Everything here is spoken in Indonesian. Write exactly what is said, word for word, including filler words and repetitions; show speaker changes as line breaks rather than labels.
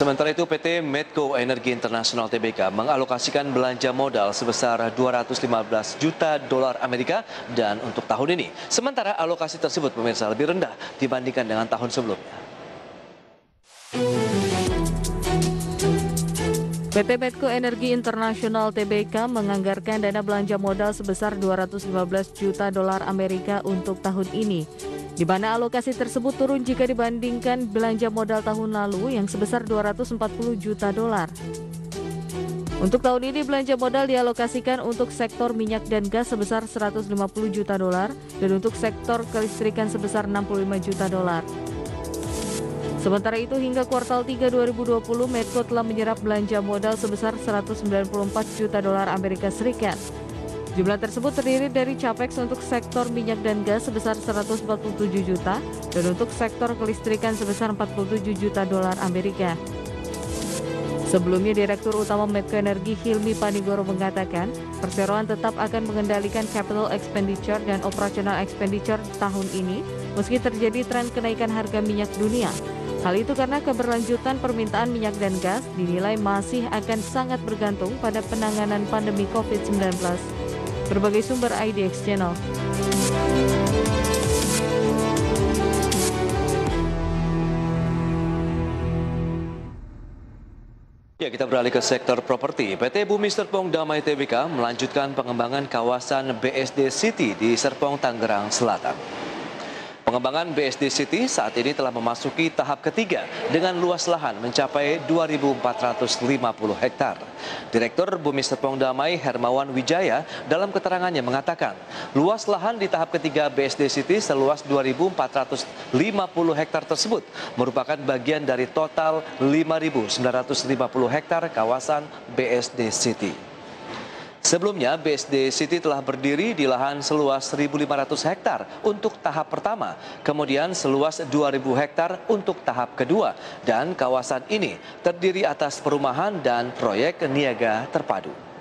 Sementara itu P T Medco Energi Internasional T B K mengalokasikan belanja modal sebesar dua ratus lima belas juta dolar Amerika dan untuk tahun ini. Sementara alokasi tersebut pemirsa lebih rendah dibandingkan dengan tahun sebelumnya.
P T Medco Energi Internasional T B K menganggarkan dana belanja modal sebesar dua ratus lima belas juta dolar Amerika untuk tahun ini, di mana alokasi tersebut turun jika dibandingkan belanja modal tahun lalu yang sebesar dua ratus empat puluh juta dolar. Untuk tahun ini belanja modal dialokasikan untuk sektor minyak dan gas sebesar seratus lima puluh juta dolar dan untuk sektor kelistrikan sebesar enam puluh lima juta dolar. Sementara itu hingga kuartal tiga dua ribu dua puluh, Medco telah menyerap belanja modal sebesar seratus sembilan puluh empat juta dolar Amerika Serikat. Jumlah tersebut terdiri dari capex untuk sektor minyak dan gas sebesar seratus empat puluh tujuh juta dan untuk sektor kelistrikan sebesar empat puluh tujuh juta dolar Amerika. Sebelumnya, Direktur Utama Medco Energi Hilmi Panigoro mengatakan, perseroan tetap akan mengendalikan capital expenditure dan operational expenditure tahun ini meski terjadi tren kenaikan harga minyak dunia. Hal itu karena keberlanjutan permintaan minyak dan gas dinilai masih akan sangat bergantung pada penanganan pandemi COVID sembilan belas. Berbagai sumber I D X Channel.
Ya, kita beralih ke sektor properti. P T Bumi Serpong Damai T B K melanjutkan pengembangan kawasan B S D City di Serpong, Tangerang Selatan. Pengembangan B S D City saat ini telah memasuki tahap ketiga dengan luas lahan mencapai dua ribu empat ratus lima puluh hektar. Direktur Bumi Serpong Damai Hermawan Wijaya dalam keterangannya mengatakan, luas lahan di tahap ketiga B S D City seluas dua ribu empat ratus lima puluh hektar tersebut merupakan bagian dari total lima ribu sembilan ratus lima puluh hektar kawasan B S D City. Sebelumnya, B S D City telah berdiri di lahan seluas seribu lima ratus hektar untuk tahap pertama, kemudian seluas dua ribu hektar untuk tahap kedua, dan kawasan ini terdiri atas perumahan dan proyek niaga terpadu.